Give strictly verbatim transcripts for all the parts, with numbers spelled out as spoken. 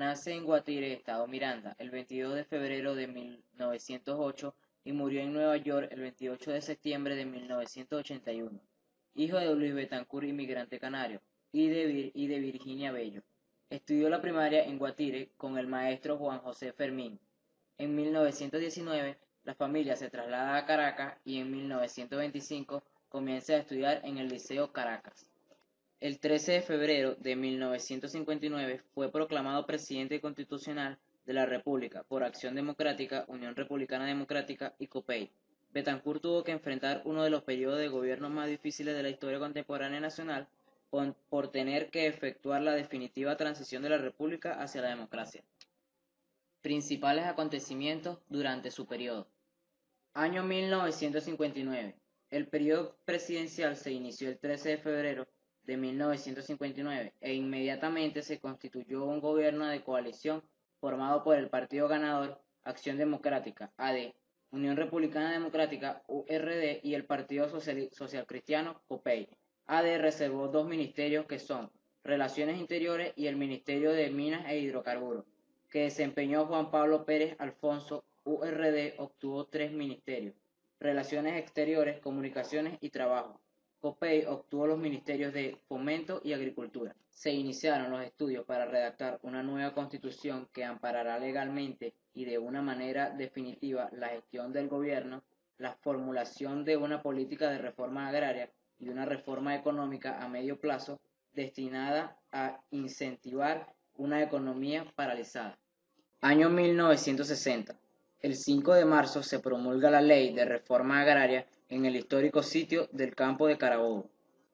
Nace en Guatire, estado Miranda, el veintidós de febrero de mil novecientos ocho y murió en Nueva York el veintiocho de septiembre de mil novecientos ochenta y uno. Hijo de Luis Betancourt, inmigrante canario, y de, Vir y de Virginia Bello. Estudió la primaria en Guatire con el maestro Juan José Fermín. En mil novecientos diecinueve, la familia se traslada a Caracas y en mil novecientos veinticinco comienza a estudiar en el Liceo Caracas. El trece de febrero de mil novecientos cincuenta y nueve fue proclamado presidente constitucional de la República por Acción Democrática, Unión Republicana Democrática y COPEI. Betancourt tuvo que enfrentar uno de los periodos de gobierno más difíciles de la historia contemporánea nacional por, por tener que efectuar la definitiva transición de la República hacia la democracia. Principales acontecimientos durante su periodo. Año mil novecientos cincuenta y nueve. El periodo presidencial se inició el trece de febrero de mil novecientos cincuenta y nueve e inmediatamente se constituyó un gobierno de coalición formado por el partido ganador Acción Democrática, A D, Unión Republicana Democrática, U R D, y el Partido Social, Social Cristiano, COPEI. A D reservó dos ministerios que son Relaciones Interiores y el Ministerio de Minas e Hidrocarburos, que desempeñó Juan Pablo Pérez Alfonso. U R D obtuvo tres ministerios: Relaciones Exteriores, Comunicaciones y Trabajo. COPEI obtuvo los ministerios de Fomento y Agricultura. Se iniciaron los estudios para redactar una nueva constitución que amparará legalmente y de una manera definitiva la gestión del gobierno, la formulación de una política de reforma agraria y una reforma económica a medio plazo destinada a incentivar una economía paralizada. Año mil novecientos sesenta. El cinco de marzo se promulga la Ley de Reforma Agraria en el histórico sitio del Campo de Carabobo.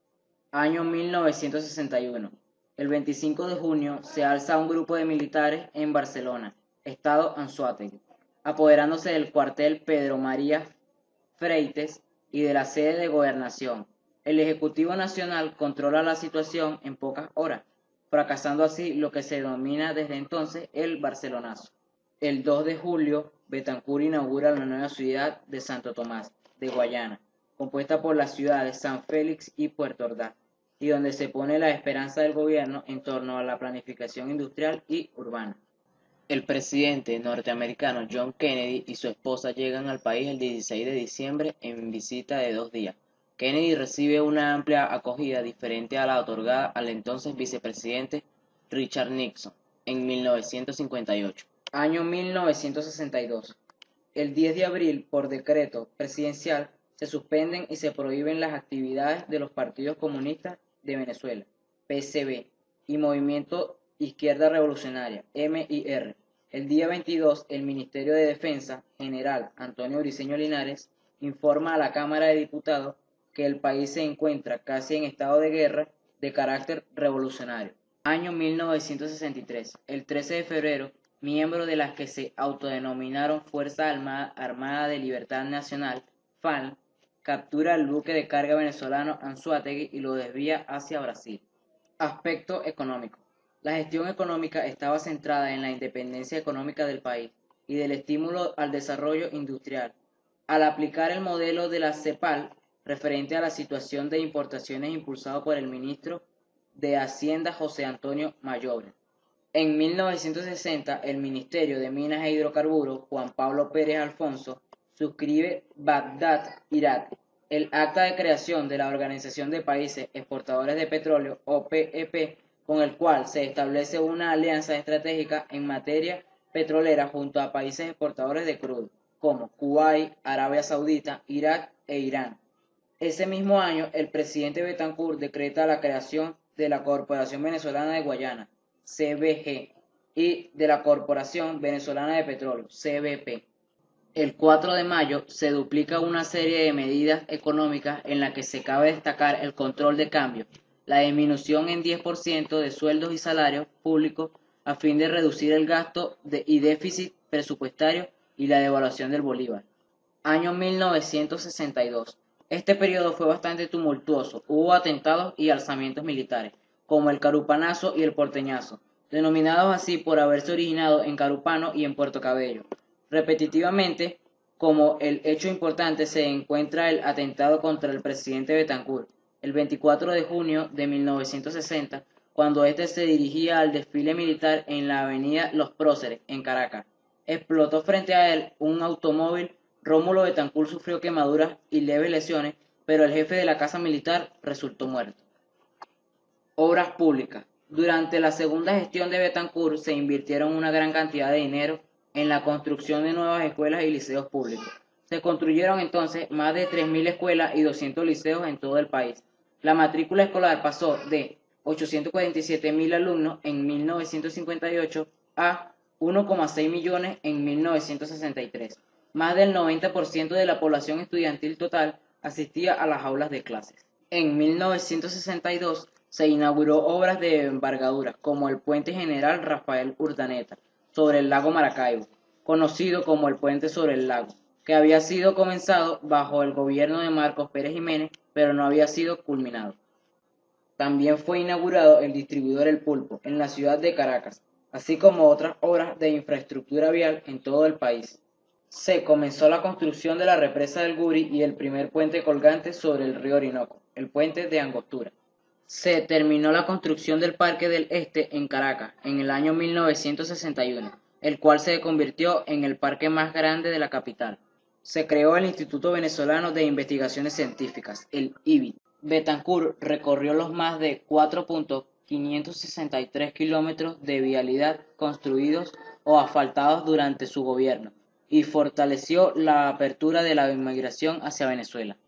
Año mil novecientos sesenta y uno. El veinticinco de junio se alza un grupo de militares en Barcelona, estado Anzoátegui, apoderándose del cuartel Pedro María Freites y de la sede de gobernación. El Ejecutivo Nacional controla la situación en pocas horas, fracasando así lo que se denomina desde entonces el Barcelonazo. El dos de julio, Betancourt inaugura la nueva ciudad de Santo Tomás de Guayana, compuesta por las ciudades San Félix y Puerto Ordaz, y donde se pone la esperanza del gobierno en torno a la planificación industrial y urbana. El presidente norteamericano John Kennedy y su esposa llegan al país el dieciséis de diciembre en visita de dos días. Kennedy recibe una amplia acogida diferente a la otorgada al entonces vicepresidente Richard Nixon en mil novecientos cincuenta y ocho. Año mil novecientos sesenta y dos. El diez de abril, por decreto presidencial, se suspenden y se prohíben las actividades de los partidos comunistas de Venezuela, P S B, y Movimiento Izquierda Revolucionaria, M I R. El día veintidós, el Ministerio de Defensa, general Antonio Briceño Linares, informa a la Cámara de Diputados que el país se encuentra casi en estado de guerra de carácter revolucionario. Año mil novecientos sesenta y tres. El trece de febrero, miembros de las que se autodenominaron Fuerza Armada, Armada de Libertad Nacional, F A L, captura el buque de carga venezolano Anzoátegui y lo desvía hacia Brasil. Aspecto económico. La gestión económica estaba centrada en la independencia económica del país y del estímulo al desarrollo industrial. Al aplicar el modelo de la CEPAL, referente a la situación de importaciones impulsado por el ministro de Hacienda José Antonio Mayobre. En mil novecientos sesenta, el Ministerio de Minas e Hidrocarburos, Juan Pablo Pérez Alfonso, suscribe Bagdad, Irak, el acta de creación de la Organización de Países Exportadores de Petróleo, O P E P, con el cual se establece una alianza estratégica en materia petrolera junto a países exportadores de crudo, como Kuwait, Arabia Saudita, Irak e Irán. Ese mismo año, el presidente Betancourt decreta la creación de la Corporación Venezolana de Guayana, C B G, y de la Corporación Venezolana de Petróleo, C B P. El cuatro de mayo se duplica una serie de medidas económicas en la que se cabe destacar el control de cambio, la disminución en diez por ciento de sueldos y salarios públicos a fin de reducir el gasto de, y déficit presupuestario y la devaluación del bolívar. Año mil novecientos sesenta y dos. Este periodo fue bastante tumultuoso, hubo atentados y alzamientos militares, como el Carupanazo y el Porteñazo, denominados así por haberse originado en Carúpano y en Puerto Cabello. Repetitivamente, como el hecho importante, se encuentra el atentado contra el presidente Betancourt. El veinticuatro de junio de mil novecientos sesenta, cuando éste se dirigía al desfile militar en la avenida Los Próceres, en Caracas. Explotó frente a él un automóvil. Rómulo Betancourt sufrió quemaduras y leves lesiones, pero el jefe de la casa militar resultó muerto. Obras públicas. Durante la segunda gestión de Betancourt se invirtieron una gran cantidad de dinero en la construcción de nuevas escuelas y liceos públicos. Se construyeron entonces más de tres mil escuelas y doscientos liceos en todo el país. La matrícula escolar pasó de ochocientos cuarenta y siete mil alumnos en mil novecientos cincuenta y ocho a uno coma seis millones en mil novecientos sesenta y tres. Más del noventa por ciento de la población estudiantil total asistía a las aulas de clases. En mil novecientos sesenta y dos se inauguró obras de envergadura, como el Puente General Rafael Urdaneta, sobre el lago Maracaibo, conocido como el Puente sobre el Lago, que había sido comenzado bajo el gobierno de Marcos Pérez Jiménez, pero no había sido culminado. También fue inaugurado el distribuidor El Pulpo, en la ciudad de Caracas, así como otras obras de infraestructura vial en todo el país. Se comenzó la construcción de la represa del Guri y el primer puente colgante sobre el río Orinoco, el Puente de Angostura. Se terminó la construcción del Parque del Este en Caracas en el año mil novecientos sesenta y uno, el cual se convirtió en el parque más grande de la capital. Se creó el Instituto Venezolano de Investigaciones Científicas, el I B I. Betancourt recorrió los más de cuatro punto quinientos sesenta y tres kilómetros de vialidad construidos o asfaltados durante su gobierno y fortaleció la apertura de la inmigración hacia Venezuela.